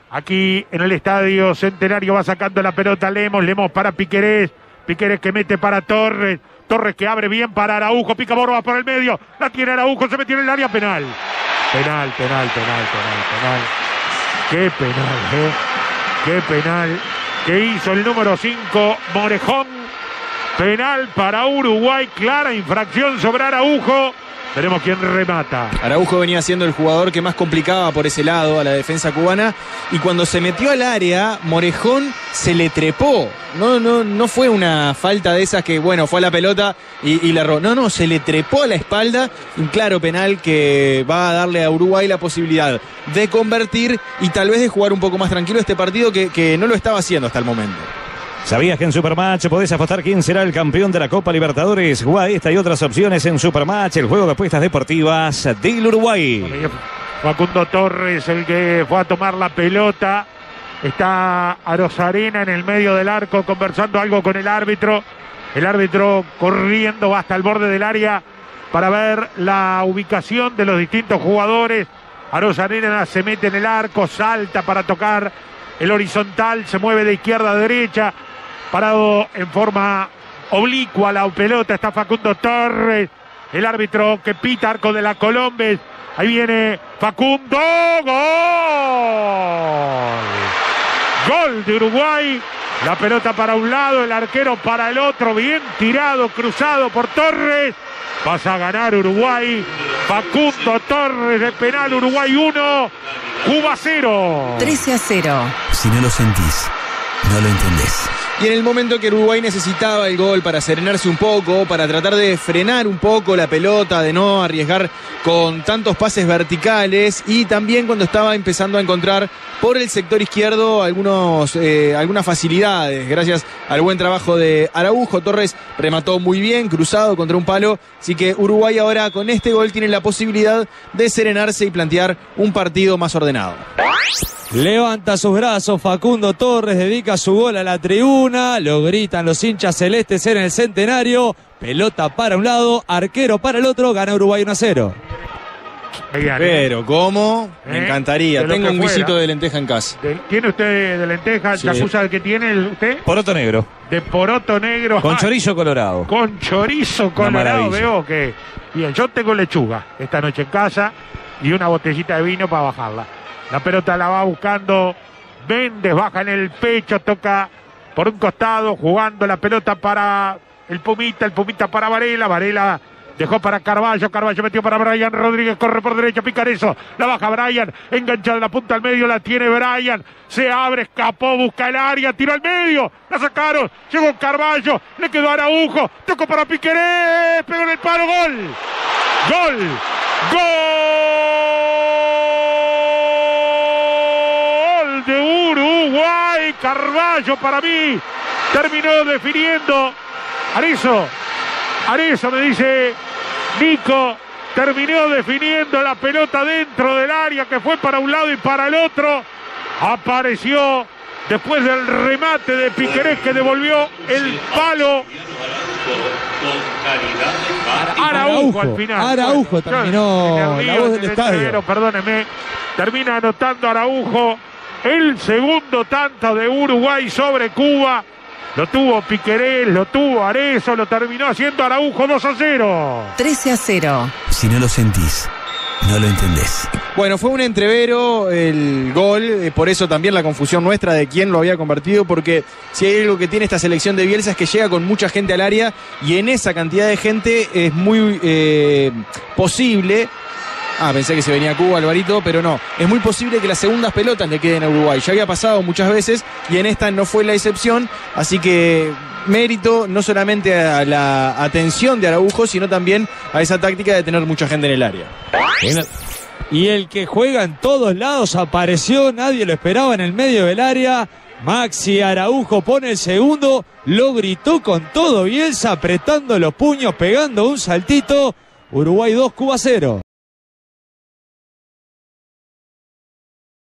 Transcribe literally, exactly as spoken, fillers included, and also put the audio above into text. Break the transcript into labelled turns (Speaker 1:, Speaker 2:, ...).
Speaker 1: aquí en el Estadio Centenario. Va sacando la pelota Lemos, Lemos para Piquerés, Piquerés que mete para Torres, Torres que abre bien para Araujo, pica Borba por el medio, la tiene Araujo, se metió en el área, penal. Penal, penal, penal, penal, penal. Qué penal, eh. Qué penal que hizo el número cinco, Morejón. Penal para Uruguay, clara infracción sobre Araujo. Veremos quién remata.
Speaker 2: Araujo venía siendo el jugador que más complicaba por ese lado a la defensa cubana. Y cuando se metió al área, Morejón se le trepó. No, no, no fue una falta de esas que, bueno, fue a la pelota y, y la erró. No, no, se le trepó a la espalda. Un claro penal que va a darle a Uruguay la posibilidad de convertir y tal vez de jugar un poco más tranquilo este partido que, que no lo estaba haciendo hasta el momento.
Speaker 3: ¿Sabías que en Supermatch podés apostar quién será el campeón de la Copa Libertadores? Jugá esta y otras opciones en Supermatch, el juego de apuestas deportivas del Uruguay.
Speaker 1: Facundo Torres, el que fue a tomar la pelota. Está Arozarena en el medio del arco conversando algo con el árbitro. El árbitro corriendo hasta el borde del área para ver la ubicación de los distintos jugadores. Arozarena se mete en el arco, salta para tocar el horizontal, se mueve de izquierda a derecha. Parado en forma oblicua la pelota está Facundo Torres, el árbitro que pita, arco de la Colombes. Ahí viene Facundo, gol, gol de Uruguay. La pelota para un lado, el arquero para el otro, bien tirado, cruzado por Torres. Pasa a ganar Uruguay. Facundo Torres de penal, Uruguay uno, Cuba cero.
Speaker 4: trece a cero.
Speaker 5: Si no lo sentís, no lo entendés.
Speaker 2: Y en el momento que Uruguay necesitaba el gol para serenarse un poco, para tratar de frenar un poco la pelota, de no arriesgar con tantos pases verticales, y también cuando estaba empezando a encontrar por el sector izquierdo algunos, eh, algunas facilidades, gracias al buen trabajo de Araujo. Torres remató muy bien, cruzado contra un palo, así que Uruguay ahora con este gol tiene la posibilidad de serenarse y plantear un partido más ordenado.
Speaker 6: Levanta sus brazos Facundo Torres, dedica su gol a la tribuna, lo gritan los hinchas celestes en el Centenario, pelota para un lado, arquero para el otro, gana Uruguay uno a cero.
Speaker 2: Pero, ¿cómo? Me
Speaker 1: ¿Eh?
Speaker 2: encantaría.
Speaker 1: De
Speaker 2: Tengo un
Speaker 1: fuera.
Speaker 2: guisito de lenteja en casa.
Speaker 1: De, ¿Tiene usted de lenteja?
Speaker 2: Sí.
Speaker 1: ¿Se acusa de que tiene el, usted?
Speaker 3: Poroto negro.
Speaker 1: De poroto negro.
Speaker 3: Con
Speaker 1: Ah,
Speaker 3: chorizo colorado.
Speaker 1: Con chorizo colorado. Veo que... Bien, yo tengo lechuga esta noche en casa y una botellita de vino para bajarla. La pelota la va buscando Méndez, baja en el pecho, toca por un costado, jugando la pelota para el Pumita, el Pumita para Varela, Varela dejó para Carballo, Carballo metió para Brian Rodríguez, corre por derecha, Picarezo, la baja Brian, enganchada en la punta al medio, la tiene Brian, se abre, escapó, busca el área, tiró al medio, la sacaron, llegó Carballo, le quedó Araujo, tocó para Piquerés, pegó en el palo, gol, gol, gol de Uruguay. Carballo para mí terminó definiendo. Arezzo, Arezzo me dice Nico, terminó definiendo la pelota dentro del área que fue para un lado y para el otro. Apareció después del remate de Piquerés que devolvió el palo. Araujo al final.
Speaker 6: Araujo terminó la voz del estadio.
Speaker 1: Perdóneme. Termina anotando Araujo el segundo tanto de Uruguay sobre Cuba. Lo tuvo Piquerés, lo tuvo Arezzo, lo terminó haciendo Araujo dos a cero.
Speaker 4: trece a cero.
Speaker 5: Si no lo sentís, no lo entendés.
Speaker 2: Bueno, fue un entrevero el gol, eh, por eso también la confusión nuestra de quién lo había convertido, porque si hay algo que tiene esta selección de Bielsa es que llega con mucha gente al área y en esa cantidad de gente es muy eh, posible. Ah, pensé que se venía a Cuba, Alvarito, pero no. Es muy posible que las segundas pelotas le queden a Uruguay. Ya había pasado muchas veces y en esta no fue la excepción. Así que mérito no solamente a la atención de Araujo, sino también a esa táctica de tener mucha gente en el área.
Speaker 6: Y el que juega en todos lados apareció, nadie lo esperaba en el medio del área. Maxi Araujo pone el segundo, lo gritó con todo Bielsa, apretando los puños, pegando un saltito. Uruguay dos, Cuba cero.